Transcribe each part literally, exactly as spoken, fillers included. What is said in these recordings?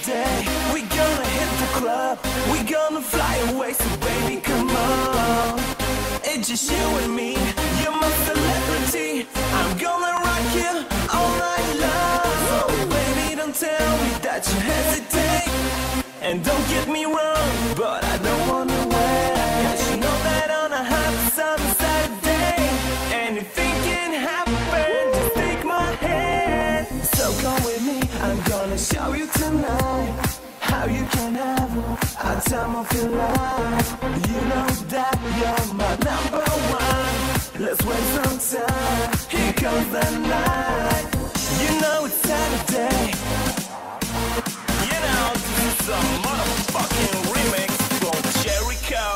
Saturday, we gonna hit the club, we gonna fly away, so baby come on. It's just you and me, you're my celebrity, I'm gonna rock you all night long. So baby, don't tell me that you hesitate, and don't get me wrong, but I don't wanna wait, 'cause you know that on a hot summer Saturday, anything can happen, just take my hand. So come with me, I'm gonna show you tonight how you can have a time of your life. You know that you're my number one, let's waste some time, here comes the night. You know it's Saturday, you know this is a motherfucking remix from Jericho.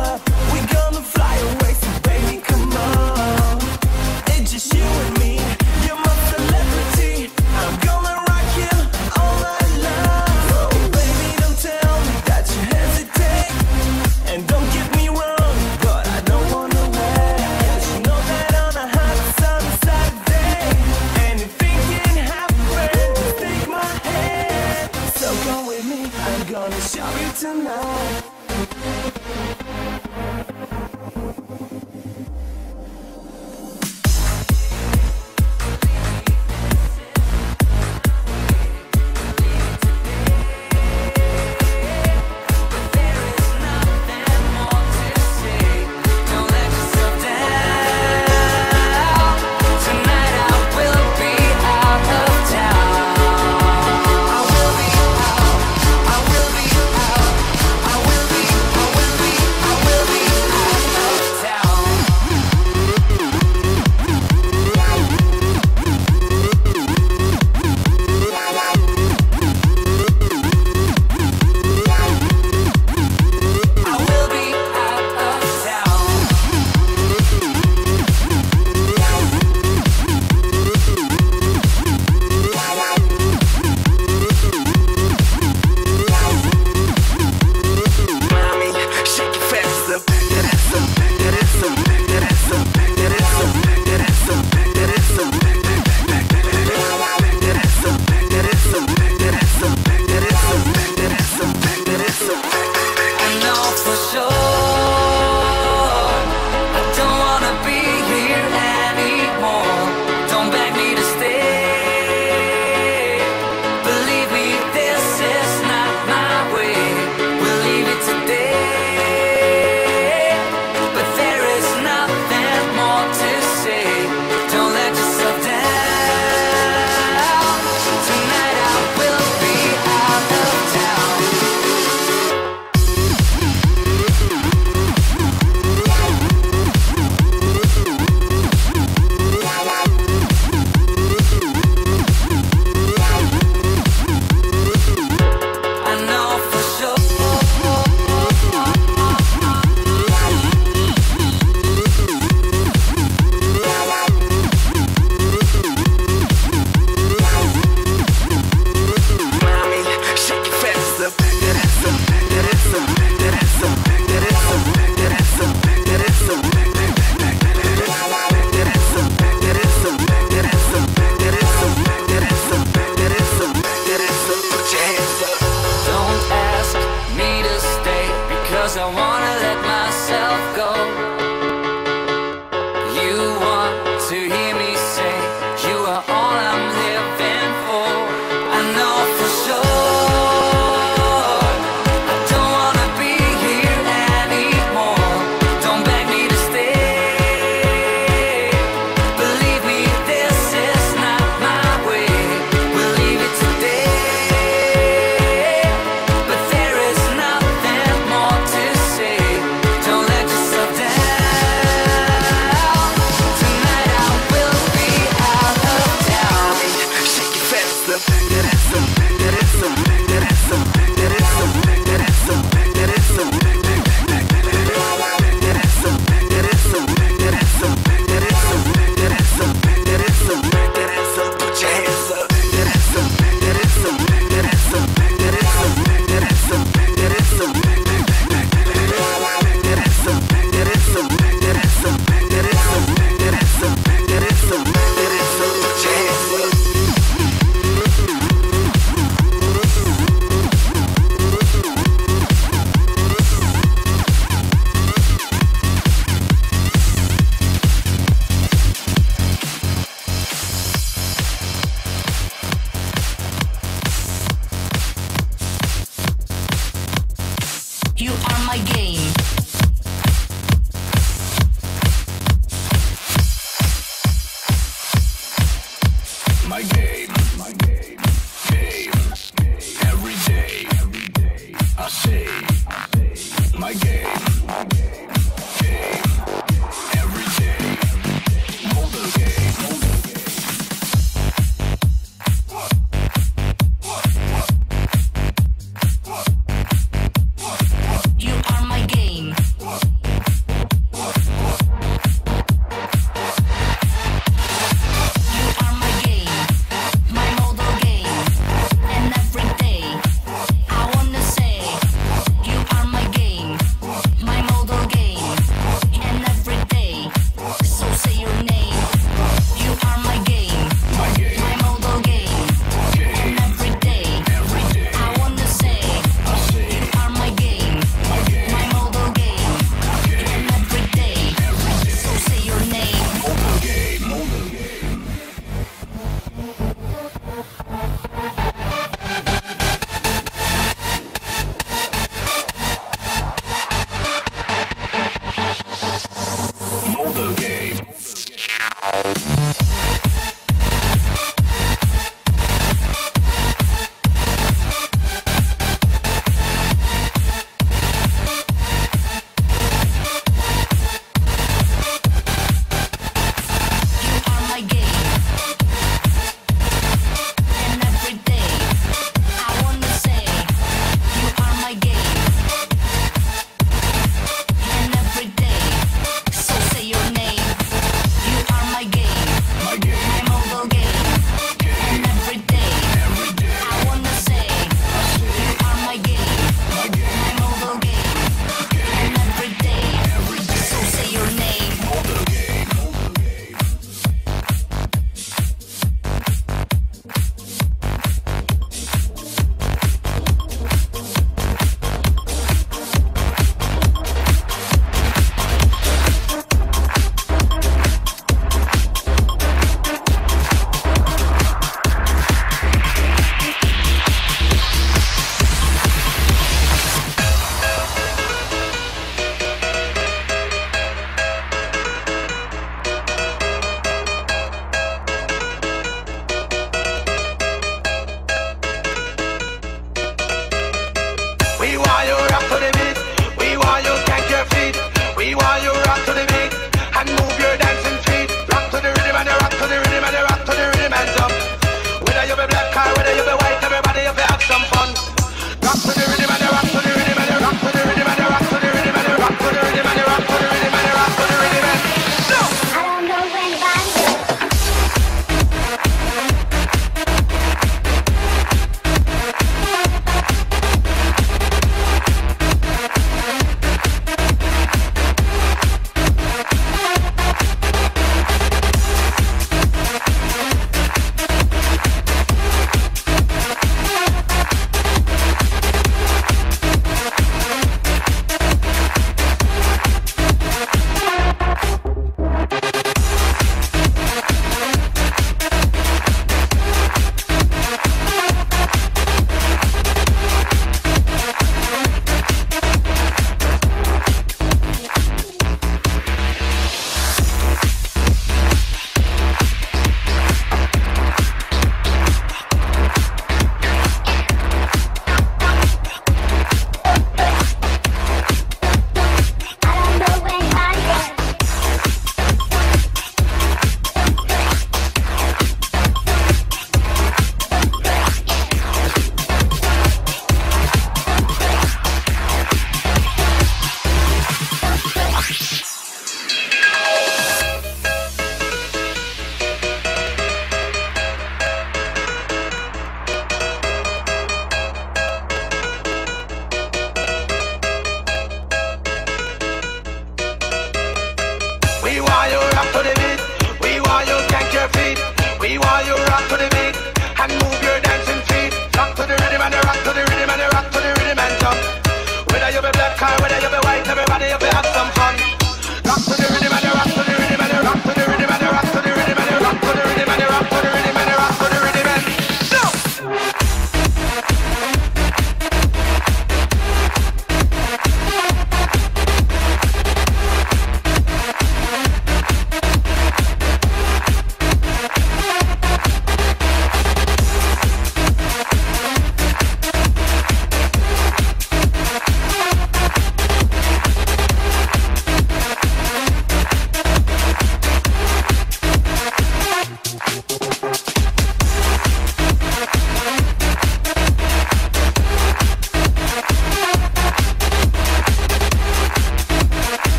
You and me, My game, my game, game, every day, I say, my game.